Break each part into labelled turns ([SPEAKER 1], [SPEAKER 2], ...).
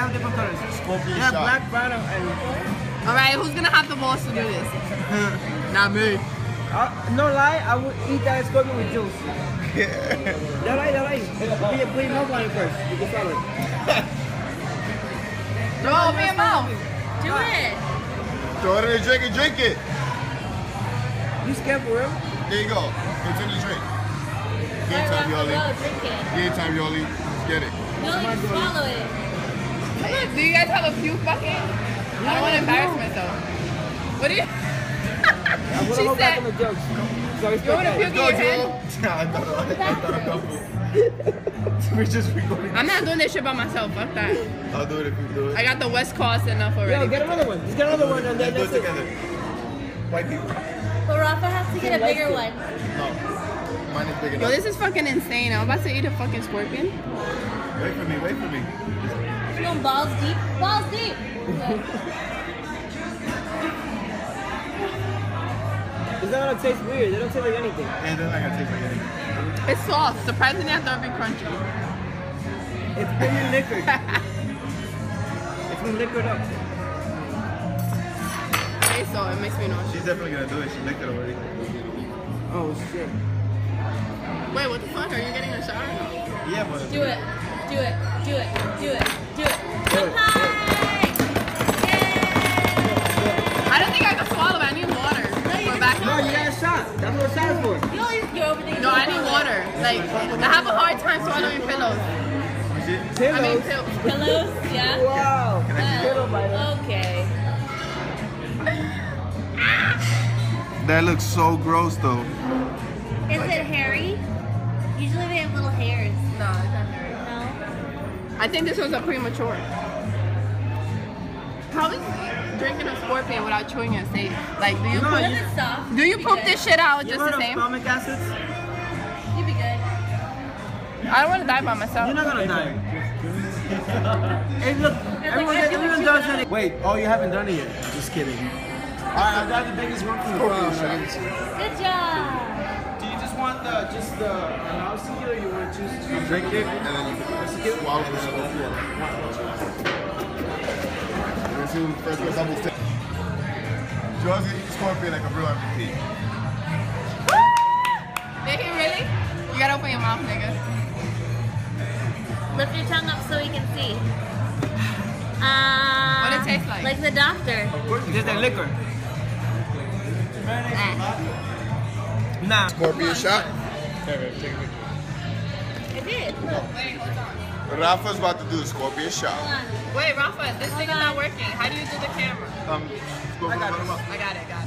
[SPEAKER 1] have different colors.
[SPEAKER 2] Scorpion
[SPEAKER 1] Yeah,
[SPEAKER 2] shot.
[SPEAKER 1] black, brown, and...
[SPEAKER 3] Alright, who's gonna have the balls to do this? Not me.
[SPEAKER 1] No lie, I would eat that scorpion with juice. That right. Put your mouth on it first. You can swallow it.
[SPEAKER 3] Throw it in your mouth.
[SPEAKER 4] Do it.
[SPEAKER 2] Throw it in the drink it.
[SPEAKER 1] You scared for real?
[SPEAKER 2] There you go. It's in the drink. Game time, Yoli.
[SPEAKER 4] Drink it.
[SPEAKER 2] Game time, Yoli. Let's get it.
[SPEAKER 4] Yoli, swallow it.
[SPEAKER 3] Do you guys have a puke bucket? I don't want to embarrass myself. What do you...
[SPEAKER 1] I'm gonna hold back on the jokes. So
[SPEAKER 3] You want to puke in your hand?
[SPEAKER 2] Nah, I thought a couple. We're just recording.
[SPEAKER 3] I'm not doing this shit by myself. Fuck that.
[SPEAKER 2] I'll do it if you do it.
[SPEAKER 3] I got the West Coast enough already.
[SPEAKER 1] Yo, get another one. Just get another one and then
[SPEAKER 2] Let's do it
[SPEAKER 1] that's it.
[SPEAKER 2] together. White people.
[SPEAKER 4] But Rafa has to get a bigger one.
[SPEAKER 2] No. Mine is big
[SPEAKER 3] Yo,
[SPEAKER 2] enough.
[SPEAKER 3] this is fucking insane. I'm about to eat a fucking scorpion.
[SPEAKER 2] Wait for me.
[SPEAKER 4] You going balls deep? Balls deep.
[SPEAKER 1] It's not gonna taste weird. They don't taste like anything.
[SPEAKER 2] Yeah, they're not gonna taste like anything.
[SPEAKER 3] It's soft. Surprisingly, I thought it'd be crunchy.
[SPEAKER 1] It's been liquored. It's been liquored up.
[SPEAKER 3] Okay, so it makes me nauseous.
[SPEAKER 2] She's definitely gonna do it. She licked it already.
[SPEAKER 1] Oh shit.
[SPEAKER 3] Wait, what the fuck? Are you getting a shower?
[SPEAKER 2] Yeah, but
[SPEAKER 4] Do it. Do it. Do it. Do it. Do it.
[SPEAKER 1] Do it.
[SPEAKER 4] Hi! Yay!
[SPEAKER 3] I don't think I can swallow it. I need water. We're back.
[SPEAKER 1] No, you got a shot. That's what a shot is for.
[SPEAKER 4] You're overthinking.
[SPEAKER 3] No, I need water. Like, I have a hard time swallowing pillows. I mean, pills.
[SPEAKER 4] Pillows? Yeah?
[SPEAKER 1] Wow. Pillow biter.
[SPEAKER 4] Okay.
[SPEAKER 2] that looks so gross though.
[SPEAKER 4] Is it hairy? Usually they have little hairs.
[SPEAKER 3] No, it's not hairy.
[SPEAKER 4] No?
[SPEAKER 3] I think this was a premature. How is drinking a scorpion without chewing it safe? Like, do you
[SPEAKER 1] No,
[SPEAKER 4] What
[SPEAKER 3] poop,
[SPEAKER 4] if it's soft?
[SPEAKER 3] do you
[SPEAKER 4] Be
[SPEAKER 3] poop
[SPEAKER 4] good.
[SPEAKER 3] this shit out
[SPEAKER 1] You
[SPEAKER 3] just
[SPEAKER 1] heard
[SPEAKER 3] the
[SPEAKER 1] of
[SPEAKER 3] same?
[SPEAKER 1] stomach acids?
[SPEAKER 4] You'd be good.
[SPEAKER 3] I don't want to die by myself.
[SPEAKER 1] You're not gonna die. Hey, look, everyone does it. Wait, oh, you haven't done it yet. Just kidding. Alright, I got the biggest one from the crowd.
[SPEAKER 4] Good job.
[SPEAKER 1] Do you just want the mouse or you want to choose?
[SPEAKER 2] Drink it and then you can swallow the scorpion. Let's see who first gets double stick. Joe's gonna eat the scorpion like a real MVP.
[SPEAKER 3] Nigga, really? You gotta open your mouth, nigga.
[SPEAKER 4] Lift your tongue up so we can see.
[SPEAKER 3] What it tastes like?
[SPEAKER 4] Like the doctor.
[SPEAKER 1] Just that liquor. Nah.
[SPEAKER 2] Scorpion shot.
[SPEAKER 4] It did. Look.
[SPEAKER 3] Wait, hold on.
[SPEAKER 2] Rafa's about to do the scorpion
[SPEAKER 4] Hold
[SPEAKER 2] shot.
[SPEAKER 4] on.
[SPEAKER 3] Wait, Rafa, this thing is not working. How do you do the camera?
[SPEAKER 2] I got him up.
[SPEAKER 3] I got it.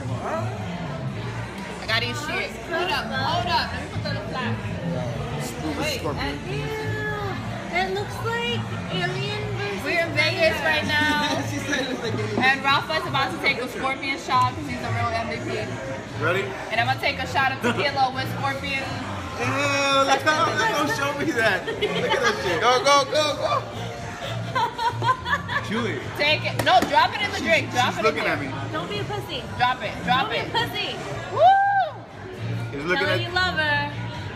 [SPEAKER 3] I got these shit. Hold up. Let me put that on flat. Wait,
[SPEAKER 2] Scorpion.
[SPEAKER 4] Ew. That looks like alien versus
[SPEAKER 3] we're in Vegas right now. And Rafa's about to take a scorpion shot because he's a real MVP.
[SPEAKER 2] Ready?
[SPEAKER 3] And I'm going to take a shot of tequila with scorpion.
[SPEAKER 2] Ew, look how, don't show me that. Look at that shit. Go. Chew it.
[SPEAKER 3] Take it. No, drop it in the drink. Drop
[SPEAKER 2] She's
[SPEAKER 3] it
[SPEAKER 2] looking
[SPEAKER 3] in
[SPEAKER 2] at
[SPEAKER 3] there.
[SPEAKER 2] me.
[SPEAKER 4] Don't be a pussy.
[SPEAKER 3] Drop it.
[SPEAKER 4] Don't be a pussy.
[SPEAKER 3] Woo!
[SPEAKER 2] He's
[SPEAKER 4] Tell
[SPEAKER 2] looking
[SPEAKER 4] her
[SPEAKER 2] at
[SPEAKER 4] you love her.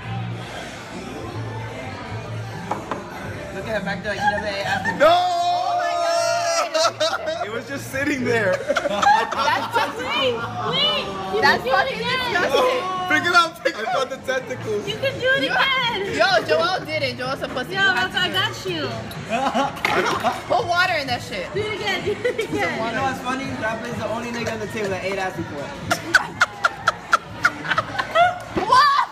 [SPEAKER 1] Look at her back there. You never ate after.
[SPEAKER 2] No! It was just sitting there.
[SPEAKER 3] That's disgusting.
[SPEAKER 4] Wait. You
[SPEAKER 3] That's
[SPEAKER 4] can do it
[SPEAKER 3] fucking
[SPEAKER 4] again.
[SPEAKER 3] disgusting.
[SPEAKER 2] Pick it up. I got the tentacles.
[SPEAKER 4] You can do it again.
[SPEAKER 3] Yo, Joel did it. Joel's a pussy.
[SPEAKER 4] Yo, Rafa, I got you.
[SPEAKER 3] Put water in that shit.
[SPEAKER 4] Do it again. Do it
[SPEAKER 1] You
[SPEAKER 4] again.
[SPEAKER 1] know what's funny? Rafa is the only nigga on the table that ate ass before.
[SPEAKER 3] What?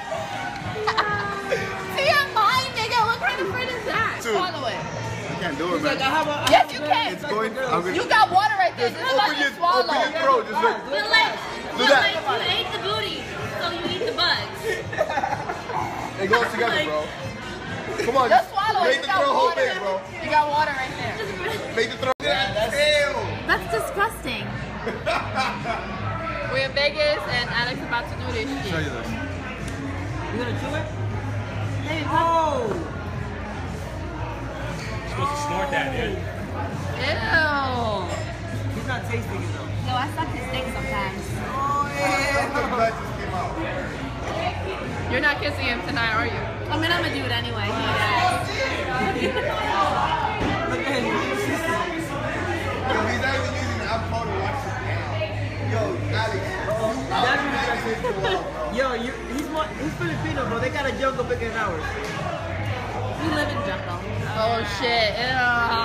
[SPEAKER 3] TMI, nigga. What kind of friend is that?
[SPEAKER 2] Dude.
[SPEAKER 3] Swallow it.
[SPEAKER 2] I can't do it, man.
[SPEAKER 3] Yes, you can.
[SPEAKER 2] It's going. I'm gonna
[SPEAKER 3] You got water right there. This is about
[SPEAKER 2] open
[SPEAKER 3] to
[SPEAKER 2] your
[SPEAKER 3] swallow.
[SPEAKER 2] throat. Just look.
[SPEAKER 4] But like,
[SPEAKER 2] Do that.
[SPEAKER 4] you ate the booty, so you eat the bugs.
[SPEAKER 2] It goes together, bro. Come on.
[SPEAKER 3] Just swallow it.
[SPEAKER 2] Make
[SPEAKER 3] You
[SPEAKER 2] the
[SPEAKER 3] got
[SPEAKER 2] throat whole
[SPEAKER 3] water.
[SPEAKER 2] big, bro.
[SPEAKER 3] You got water right there.
[SPEAKER 2] Make the throat. Ew.
[SPEAKER 4] That's disgusting.
[SPEAKER 3] We're in Vegas and Alex is about to do this
[SPEAKER 2] Show
[SPEAKER 3] shit.
[SPEAKER 2] you this.
[SPEAKER 1] You gonna chew it?
[SPEAKER 4] Maybe
[SPEAKER 1] Oh!
[SPEAKER 5] Supposed to snort that, dude.
[SPEAKER 3] Ew.
[SPEAKER 1] He's not tasting it though.
[SPEAKER 4] No, I suck his dick sometimes.
[SPEAKER 1] Oh yeah!
[SPEAKER 2] The blood just came out.
[SPEAKER 3] You're not kissing him tonight, are you?
[SPEAKER 4] I mean, I'm gonna do it anyway.
[SPEAKER 1] Look at him. Yo, he's Filipino, bro. They got a jungle bigger than ours.
[SPEAKER 3] We live in jungle. Oh shit. Yeah.